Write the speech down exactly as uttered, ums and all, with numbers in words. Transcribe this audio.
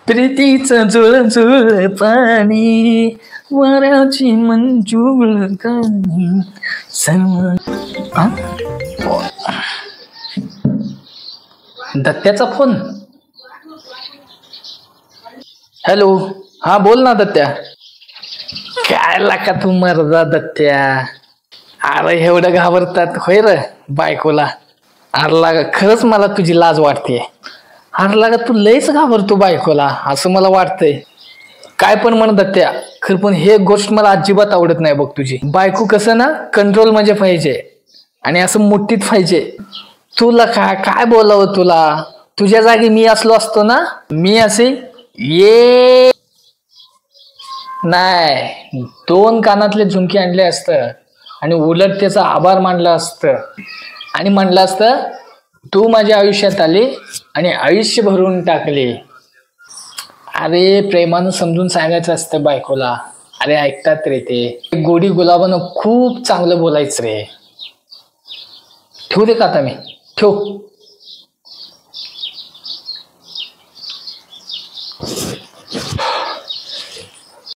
प्रीतीचं जुळ जुळ पाणी वाऱ्याची मंजूळ गाणी सर्व. हा? दत्त्याचा फोन. हॅलो, हा बोल ना दत्त्या. काय लाका तू मर्दा दत्त्या. अरे एवढं घाबरतात होय र बायकोला. अरे लागा खरंच मला तुझी लाज वाटते. अरे लागा तू लयच घाबरतो बायकोला असं मला वाटतंय. काय पण म्हण दत्त्या, खरं पण हे गोष्ट मला अजिबात आवडत नाही बघ तुझी. बायको कसं ना कंट्रोल मध्ये पाहिजे आणि असं मुठीत पाहिजे. तुला काय काय बोलावं तुला. तुझ्या जागी मी असलो असतो ना, मी असे ये नाही दोन कानातले झुमके आणले असतं आणि उलट त्याचा आभार मानला असतं आणि म्हणलं असतं तू माझ्या आयुष्यात आली आणि आयुष्य भरून टाकले. अरे प्रेमानं समजून सांगायचं असतं बायकोला. अरे ऐकतात रे ते. गोडी गुलाबानं खूप चांगलं बोलायचं रे. ठेवू दे का आता मी. ठेव.